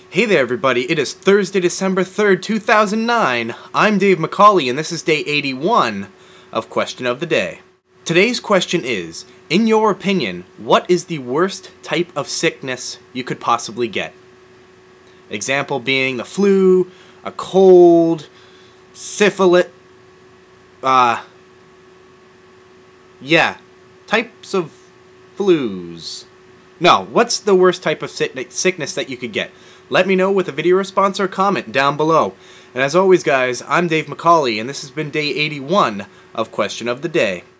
Hey there everybody, it is Thursday, December 3rd, 2009. I'm Dave McCauley and this is day 81 of Question of the Day. Today's question is, in your opinion, what is the worst type of sickness you could possibly get? Example being the flu, a cold, syphilis, types of flus. No, what's the worst type of sickness that you could get? Let me know with a video response or comment down below. And as always guys, I'm Dave McCauley and this has been day 81 of Question of the Day.